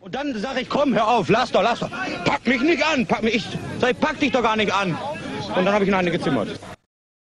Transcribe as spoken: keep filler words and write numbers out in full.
Und dann sage ich, komm, hör auf, lass doch, lass doch. Pack mich nicht an, pack mich, ich sag, pack dich doch gar nicht an. Und dann habe ich ihn eine gezimmert.